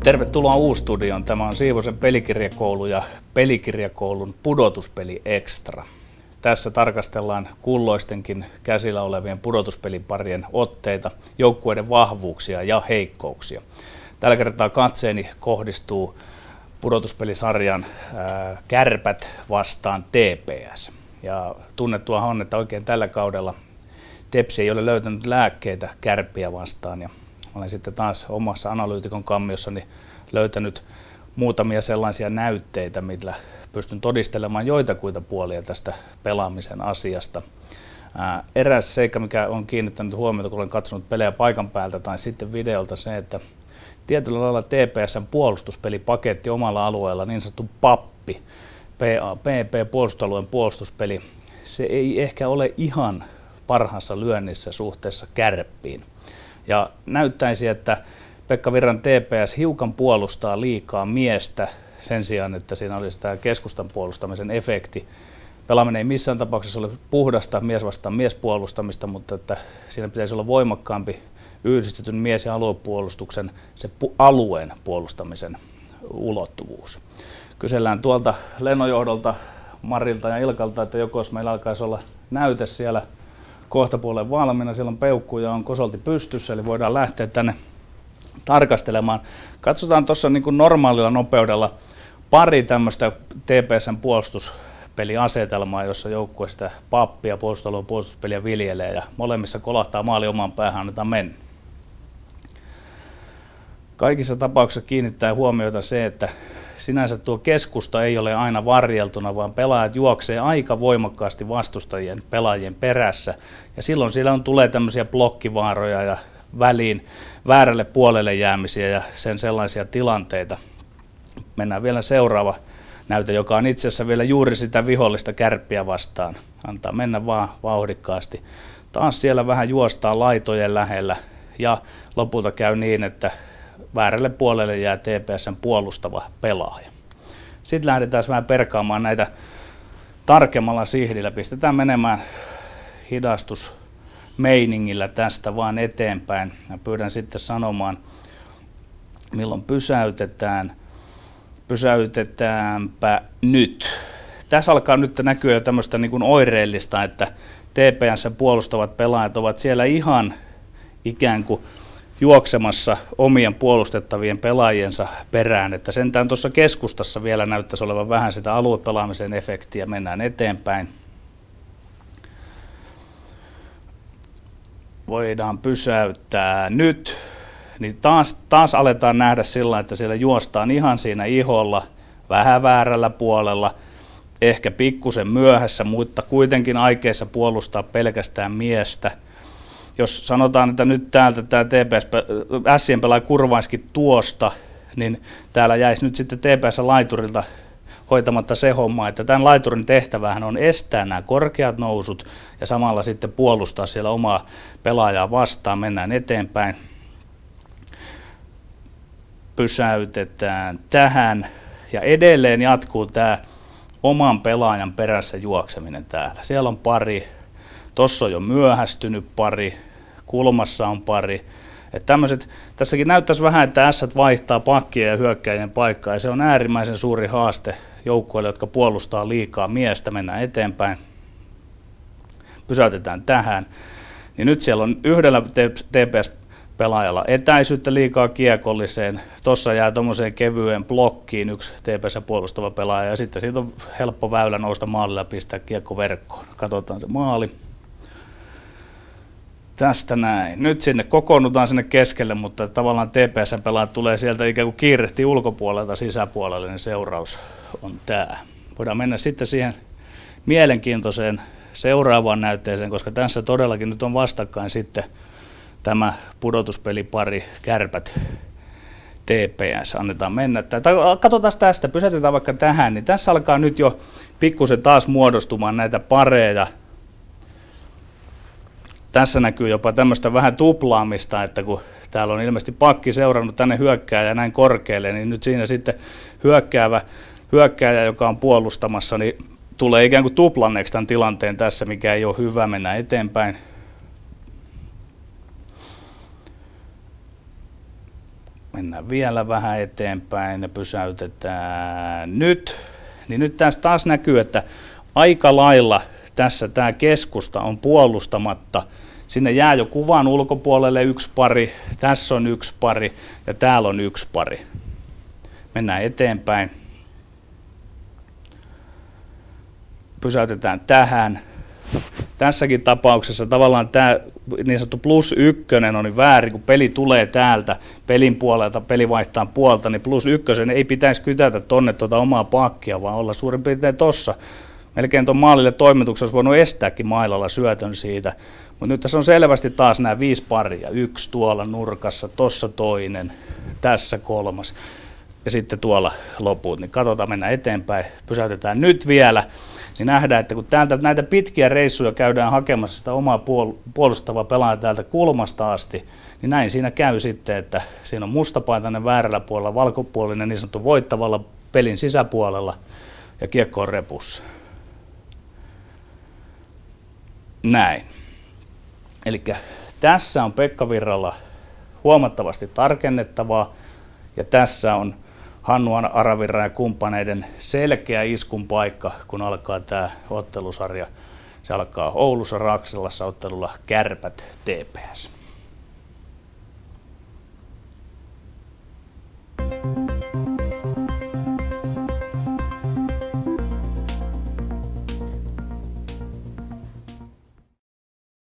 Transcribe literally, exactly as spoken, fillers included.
Tervetuloa U-studioon. Tämä on Siivosen pelikirjakoulu ja pelikirjakoulun pudotuspeli Extra. Tässä tarkastellaan kulloistenkin käsillä olevien pudotuspeliparien otteita, joukkueiden vahvuuksia ja heikkouksia. Tällä kertaa katseeni kohdistuu pudotuspelisarjan ää, Kärpät vastaan T P S. Ja tunnettua on, että oikein tällä kaudella Tepsi ei ole löytänyt lääkkeitä Kärppiä vastaan. Ja olen sitten taas omassa analyytikon kammiossani löytänyt muutamia sellaisia näytteitä, millä pystyn todistelemaan joitakuita puolia tästä pelaamisen asiasta. Ää, eräs seikka, mikä on kiinnittänyt huomiota, kun olen katsonut pelejä paikan päältä tai sitten videolta, se, että tietyllä lailla T P S:n puolustuspelipaketti omalla alueella, niin sanottu pappi, P A P P, puolustusalueen puolustuspeli, se ei ehkä ole ihan parhaassa lyönnissä suhteessa Kärppiin. Ja näyttäisi, että Pekka Virran T P S hiukan puolustaa liikaa miestä sen sijaan, että siinä olisi tämä keskustan puolustamisen efekti. Pelaaminen ei missään tapauksessa ole puhdasta mies vastaan miespuolustamista, mutta että siinä pitäisi olla voimakkaampi yhdistetyn mies- ja aluepuolustuksen, se pu- alueen puolustamisen ulottuvuus. Kysellään tuolta lennonjohdolta Marilta ja Ilkalta, että joko meillä alkaisi olla näyte siellä kohtapuoleen valmiina, siellä on peukku ja on kosolti pystyssä, eli voidaan lähteä tänne tarkastelemaan. Katsotaan tuossa niin kuin normaalilla nopeudella pari tämmöistä T P S:n puolustuspeliasetelmaa, jossa joukkue sitä pappia, puolustusalueen puolustuspeliä viljelee ja molemmissa kolahtaa maali omaan päähän, annetaan mennä. Kaikissa tapauksissa kiinnittää huomiota se, että sinänsä tuo keskusta ei ole aina varjeltuna, vaan pelaajat juoksee aika voimakkaasti vastustajien pelaajien perässä. Ja silloin siellä on, tulee tämmöisiä blokkivaaroja ja väliin väärälle puolelle jäämisiä ja sen sellaisia tilanteita. Mennään vielä seuraava näyte, joka on itse asiassa vielä juuri sitä vihollista Kärppiä vastaan. Antaa mennä vaan vauhdikkaasti. Taas siellä vähän juostaa laitojen lähellä ja lopulta käy niin, että väärälle puolelle jää T P S:n puolustava pelaaja. Sitten lähdetään vähän perkaamaan näitä tarkemmalla sihdillä. Pistetään menemään hidastusmeiningillä tästä vaan eteenpäin. Ja pyydän sitten sanomaan, milloin pysäytetään. Pysäytetäänpä nyt. Tässä alkaa nyt näkyä jo tämmöistä niin kuin oireellista, että T P S:n puolustavat pelaajat ovat siellä ihan ikään kuin juoksemassa omien puolustettavien pelaajiensa perään, että sentään tuossa keskustassa vielä näyttäisi olevan vähän sitä aluepelaamisen efektiä, mennään eteenpäin. Voidaan pysäyttää nyt, niin taas, taas aletaan nähdä sillä, että siellä juostaan ihan siinä iholla, vähän väärällä puolella, ehkä pikkusen myöhässä, mutta kuitenkin aikeissa puolustaa pelkästään miestä. Jos sanotaan, että nyt täältä tämä T P S, Sien pelaaja kurvaiskin tuosta, niin täällä jäisi nyt sitten T P S-laiturilta hoitamatta se homma, että tämän laiturin tehtävähän on estää nämä korkeat nousut ja samalla sitten puolustaa siellä omaa pelaajaa vastaan. Mennään eteenpäin. Pysäytetään tähän ja edelleen jatkuu tämä oman pelaajan perässä juokseminen täällä. Siellä on pari. Tuossa on jo myöhästynyt pari, kulmassa on pari. Että tämmöiset, tässäkin näyttäisi vähän, että ässät vaihtaa pakkien ja hyökkäjien paikkaa, ja se on äärimmäisen suuri haaste joukkueille, jotka puolustaa liikaa miestä. Mennään eteenpäin. Pysäytetään tähän. Niin nyt siellä on yhdellä T P S-pelaajalla etäisyyttä liikaa kiekolliseen. Tuossa jää tuommoiseen kevyeen blokkiin yksi T P S puolustava pelaaja, ja sitten siitä on helppo väylä nousta maalille ja pistää kiekko verkkoon. Katsotaan se maali. Tästä näin. Nyt sinne kokoonnutaan sinne keskelle, mutta tavallaan T P S-pelaajat tulee sieltä ikään kuin kiirehtii ulkopuolelta sisäpuolelle, niin seuraus on tämä. Voidaan mennä sitten siihen mielenkiintoiseen seuraavaan näytteeseen, koska tässä todellakin nyt on vastakkain sitten tämä pudotuspelipari Kärpät T P S. Annetaan mennä. Katsotaan tästä, pysäytetään vaikka tähän, niin tässä alkaa nyt jo pikkusen taas muodostumaan näitä pareja. Tässä näkyy jopa tämmöistä vähän tuplaamista, että kun täällä on ilmeisesti pakki seurannut tänne hyökkääjä näin korkealle, niin nyt siinä sitten hyökkäävä, hyökkääjä, joka on puolustamassa, niin tulee ikään kuin tuplanneeksi tämän tilanteen tässä, mikä ei ole hyvä. Mennä eteenpäin. Mennään vielä vähän eteenpäin ja pysäytetään nyt. Niin nyt tässä taas näkyy, että aika lailla tässä tämä keskusta on puolustamatta. Sinne jää jo kuvan ulkopuolelle yksi pari, tässä on yksi pari ja täällä on yksi pari. Mennään eteenpäin. Pysäytetään tähän. Tässäkin tapauksessa tavallaan tämä niin sanottu plus ykkönen on niin väärin, kun peli tulee täältä pelin puolelta, peli vaihtaa puolta, niin plus ykkösen ei pitäisi kytätä tonne tuota omaa pakkia, vaan olla suurin piirtein tossa. Melkein tuon maalille toimituksen olisi voinut estääkin mailalla syötön siitä. Mutta nyt tässä on selvästi taas nämä viisi paria. Yksi tuolla nurkassa, tossa toinen, tässä kolmas ja sitten tuolla loput. Niin katsotaan, mennään eteenpäin, pysäytetään nyt vielä. Niin nähdään, että kun täältä näitä pitkiä reissuja käydään hakemassa sitä omaa puolustavaa pelaajaa täältä kulmasta asti, niin näin siinä käy sitten, että siinä on mustapaitainen väärällä puolella, valkopuolinen niin sanottu voittavalla pelin sisäpuolella ja kiekko on repussa. Näin. Eli tässä on Pekka Virralla huomattavasti tarkennettavaa ja tässä on Hannu Aravirran ja kumppaneiden selkeä iskun paikka, kun alkaa tämä ottelusarja. Se alkaa Oulussa Raksilassa ottelulla Kärpät T P S.